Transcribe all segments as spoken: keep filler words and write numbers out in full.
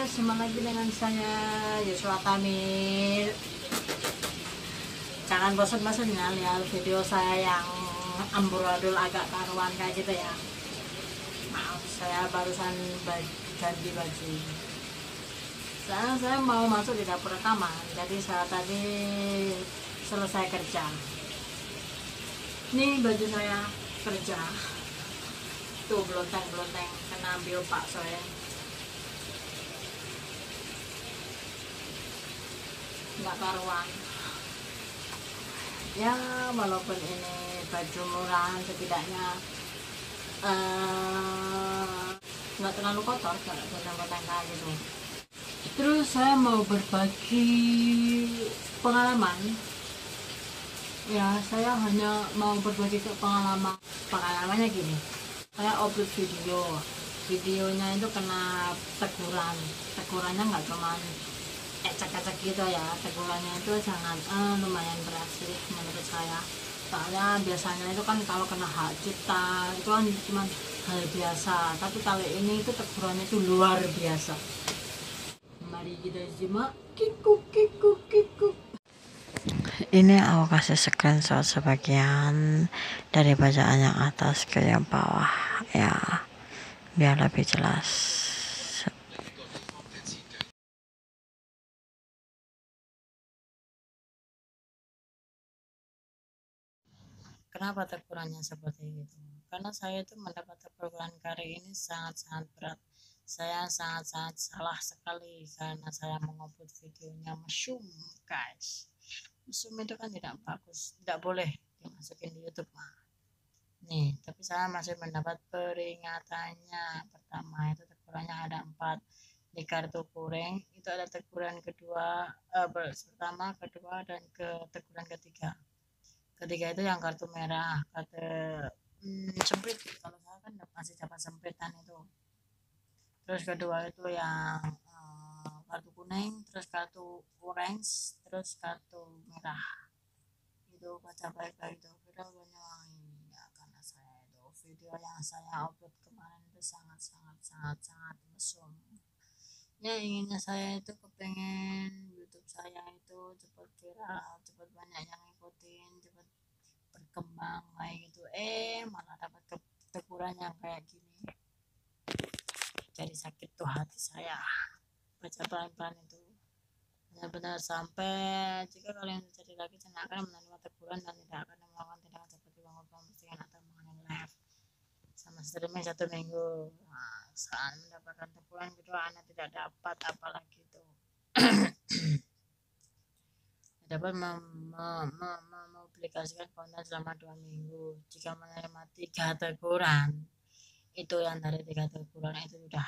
Jumpa lagi dengan saya Yuswa Tamir. Jangan bosan-bosan ya lihat video saya yang amburadul agak karuan kayak gitu ya. Maaf, saya barusan ganti baju. Sekarang saya mau masuk di dapur rekaman. Jadi saya tadi selesai kerja. Ini baju saya kerja. Tuh belonteng-belonteng kena biopak saya. Nggak karuan ya, walaupun ini baju murah setidaknya eh, nggak terlalu kotor kalau kotor-kotor kayak gitu. Terus saya mau berbagi pengalaman ya, saya hanya mau berbagi ke pengalaman pengalamannya gini. Saya upload video videonya itu kena teguran tegurannya nggak cuman ecek-ecek gitu ya, tegurannya itu sangat eh, lumayan berat sih menurut saya. Soalnya biasanya itu kan kalau kena hak cipta itu kan cuma hal biasa, tapi kali ini itu tegurannya itu luar biasa. Mari kita simak. Kikuk kikuk kikuk. Ini aku kasih screenshot sebagian dari bacaan yang atas ke yang bawah ya, biar lebih jelas. Kenapa tegurannya seperti itu? Karena saya itu mendapat teguran kali ini sangat-sangat berat. Saya sangat-sangat salah sekali karena saya mengupload videonya mesum, guys. Mesum itu kan tidak bagus, tidak boleh dimasukin di YouTube mah. Nih, tapi saya masih mendapat peringatannya. Pertama itu tegurannya ada empat di kartu kuning. Itu ada teguran kedua, eh, pertama, kedua, dan ke teguran ketiga. Ketiga itu yang kartu merah, kartu hmm, sempit. Kalau saya kan masih dapat sempitan itu. Terus kedua itu yang uh, kartu kuning, terus kartu orange, terus kartu merah. Itu baca baik-baik itu video banyak ya, karena saya itu video yang saya upload kemarin itu sangat sangat sangat sangat mesum. Ya inginnya saya itu kepengen YouTube saya itu cepat viral, cepat banyak yang ngikutin, cepat berkembang kayak gitu. Eh malah dapat teguran yang kayak gini. Jadi sakit tuh hati saya. Baca pelan-pelan itu benar-benar sampai jika kalian terjadi lagi saya akan menerima teguran dan tidak akan melakukan tindakan seperti bangun postingan atau mengenai live sama streaming satu minggu. Nah, saat mendapatkan teguran kedua anak tidak dapat apalagi itu dapat mempublikasikan konten selama dua minggu. Jika menerima tiga teguran itu, yang dari tiga teguran itu sudah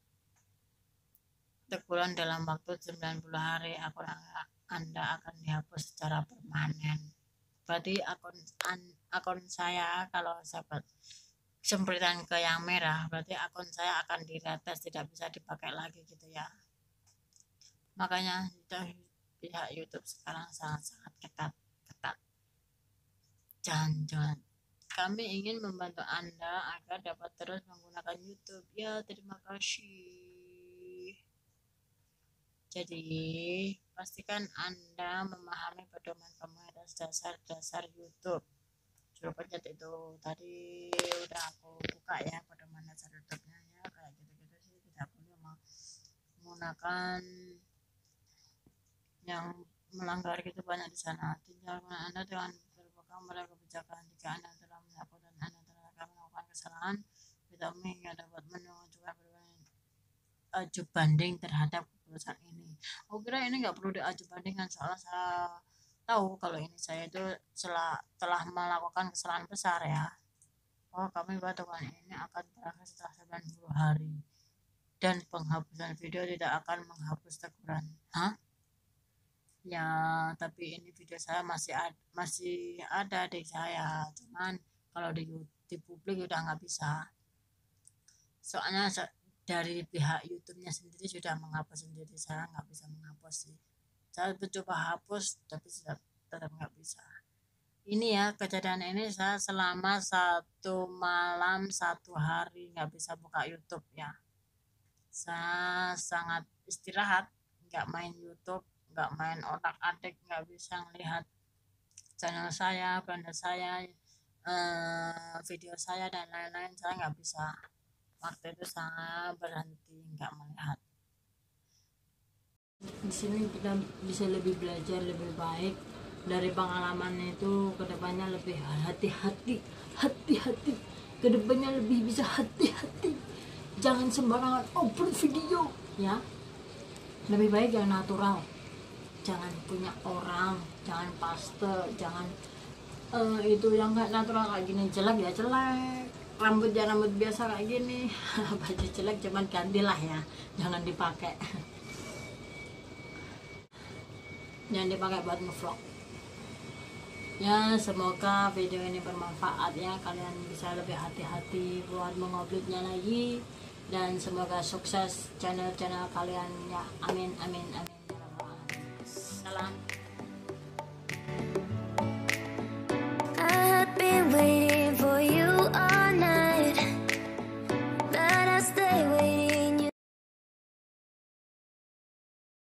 teguran dalam waktu sembilan puluh hari, akun Anda akan dihapus secara permanen. Berarti akun akun saya kalau sahabat sempritan ke yang merah, berarti akun saya akan diretes, tidak bisa dipakai lagi gitu ya. Makanya pihak YouTube sekarang sangat-sangat ketat ketat. Jangan-jangan kami ingin membantu Anda agar dapat terus menggunakan YouTube. Ya, terima kasih. Jadi, pastikan Anda memahami pedoman komunitas dasar-dasar YouTube. Suruh pencet itu tadi udah aku buka ya, pedoman dasar YouTube-nya ya, kayak gitu-gitu sih. Tidak boleh menggunakan yang melanggar gitu banyak di sana. Tindakan Anda dengan berpegang pada kebijakan. Jika Anda telah menghapus dan Anda telah melakukan kesalahan, kami yang dapat menunjukkan aju banding terhadap keputusan ini. Oh, kira ini nggak perlu diaju bandingkan, soalnya saya tahu kalau ini saya itu telah, telah melakukan kesalahan besar ya. Oh, kami batasan ini akan berakhir setelah sembilan puluh hari dan penghapusan video tidak akan menghapus teguran. Hah? Ya, tapi ini video saya masih ada, masih ada di saya, cuman kalau di, di publik udah nggak bisa. Soalnya dari pihak YouTube-nya sendiri sudah menghapus sendiri, saya nggak bisa menghapus sih. Saya mencoba hapus tapi tetap tetap nggak bisa. Ini ya, kejadian ini saya selama satu malam satu hari nggak bisa buka YouTube ya. saya sangat istirahat, nggak main YouTube, nggak main otak-atik, nggak bisa melihat channel saya, beranda saya, eh, video saya dan lain-lain. Saya nggak bisa, waktu itu saya berhenti nggak melihat. Di sini kita bisa lebih belajar lebih baik dari pengalaman itu, kedepannya lebih hati-hati, hati-hati, kedepannya lebih bisa hati-hati, jangan sembarangan upload video ya, lebih baik yang natural, jangan punya orang, jangan paste, jangan uh, itu yang kayak natural kayak gini, jelek ya jelek, rambut ya rambut biasa kayak gini, baju jelek cuman gantilah ya, jangan dipakai. Jangan dipakai buat ngevlog ya. Semoga video ini bermanfaat ya, kalian bisa lebih hati-hati buat menguploadnya lagi, dan semoga sukses channel-channel kalian ya, amin amin amin. Salam.